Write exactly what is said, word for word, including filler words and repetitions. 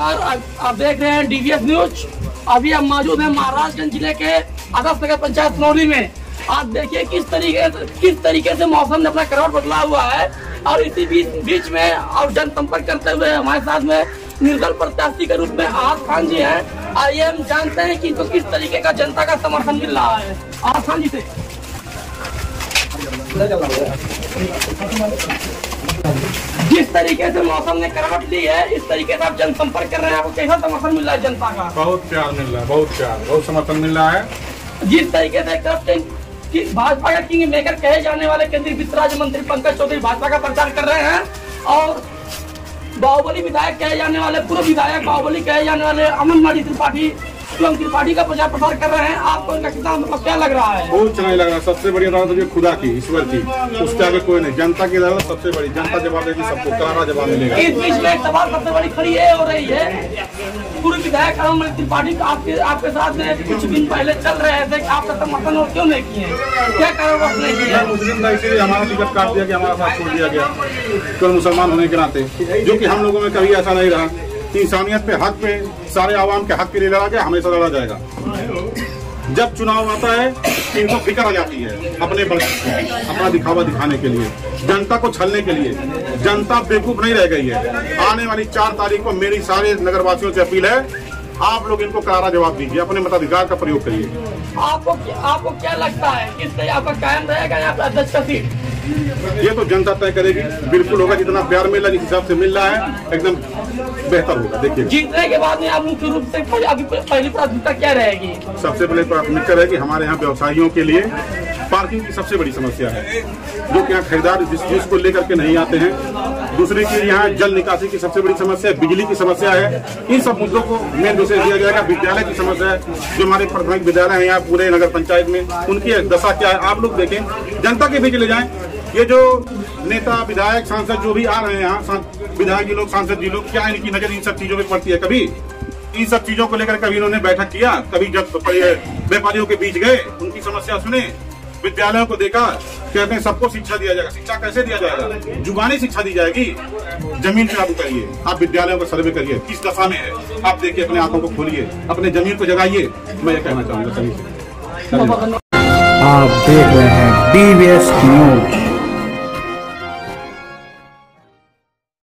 आप देख रहे हैं डीवीएस न्यूज। अभी हम मौजूद हैं महाराजगंज जिले के आदर्श नगर पंचायत सनौली में। आप देखिए किस तरीके से किस तरीके से मौसम ने अपना करवट बदला हुआ है और इसी बीच बीच में और जनसंपर्क करते हुए हमारे साथ में निर्दल प्रत्याशी के रूप में आहात खान जी हैं। आइए हम जानते हैं कि इनको किस तरीके का जनता का समर्थन मिल रहा है। आहात खान जी से जिस तरीके से मौसम ने करवट ली है, इस तरीके से आप जनसंपर्क कर रहे हैं, आपको कैसा समर्थन मिल रहा है जनता का? बहुत प्यार मिल रहा है, बहुत प्यार, बहुत समर्थन मिल रहा है। जिस तरीके से कैप्टन भाजपा का किंग मेकर कहे जाने वाले केंद्रीय वित्त राज्य मंत्री पंकज चौधरी भाजपा का प्रचार कर रहे हैं और बाहुबली विधायक कहे जाने वाले पूर्व विधायक बाहुबली कहे जाने वाले अमन माड़ी त्रिपाठी शिवम त्रिपाठी का प्रचार प्रसार कर रहे हैं। आपको इनका कितना मतलब क्या लग रहा है? बहुत अच्छा लग रहा है। सबसे बड़ी अदालत है खुदा की, ईश्वर की, उसके आगे कोई नहीं। जनता की अदालत सबसे बड़ी, जनता जवाब देगी, सबको करारा जवाब मिलेगा। इस बीच में एक सवाल सबसे बड़ी खड़ी है हो रही है, पूर्व विधायक अमन माड़ी त्रिपाठी आपके आपके साथ में कुछ दिन पहले चल रहे थे, आपका समर्थन और क्यों नहीं किए? क्या कारण नहीं किया? मुस्लिम इसीलिए हमारा टिकट काट दिया गया, हमारा साथ छोड़ दिया गया केवल मुसलमान होने के नाते, जो की हम लोगों में कभी ऐसा नहीं रहा। इंसानियत पे, हक पे, सारे आवाम के हक के लिए लड़ा गया, हमेशा लड़ा जाएगा। जब चुनाव आता है इनको फिक्र आ जाती है अपने अपना दिखावा दिखाने के लिए, जनता को छलने के लिए। जनता बेवकूफ नहीं रह गई है। आने वाली चार तारीख को मेरी सारे नगरवासियों से अपील है, आप लोग इनको करारा जवाब दीजिए, अपने मताधिकार का प्रयोग करिए। आपको आपको क्या लगता है किससे आपका कायम रहेगा यहाँ पे अध्यक्ष का सीट? ये तो जनता तय करेगी। बिल्कुल होगा, जितना प्यार मिल रहा है, जिस हिसाब से मिल रहा है, एकदम बेहतर होगा। देखिए जीतने के बाद में आप मुख्य रूप से अभी पहली प्राथमिकता क्या रहेगी? सबसे पहले प्राथमिकता रहेगी हमारे यहाँ व्यवसायियों के लिए पार्किंग की सबसे बड़ी समस्या है, जो कि यहाँ खरीदार जिस चीज को लेकर के नहीं आते हैं। दूसरी चीज यहाँ जल निकासी की सबसे बड़ी समस्या है, बिजली की समस्या है। इन सब मुद्दों को मेन विषय दिया जाएगा। विद्यालय की समस्या है, जो हमारे प्राथमिक विद्यालय है यहाँ पूरे नगर पंचायत में, उनकी दशा क्या है आप लोग देखें, जनता के बीच ले जाएं। ये जो नेता विधायक सांसद जो भी आ रहे हैं यहाँ, विधायक जी लोग, सांसद जी लोग, क्या इनकी नजर इन सब चीजों में पड़ती है? कभी इन सब चीजों को लेकर कभी इन्होंने बैठक किया? कभी जब व्यापारियों के बीच गए, उनकी समस्या सुने, विद्यालयों को देखा? कहते हैं सबको शिक्षा दिया जाएगा। शिक्षा कैसे दिया जाएगा? जुबानी शिक्षा दी जाएगी। जमीन पे आप उतरिए, आप विद्यालयों का सर्वे करिए, किस दशा में है आप देखिए, अपने आंखों को खोलिए, अपने जमीन को जगाइए। मैं ये कहना चाहूंगा सभी से। आप देख रहे हैं डीवीएस न्यूज।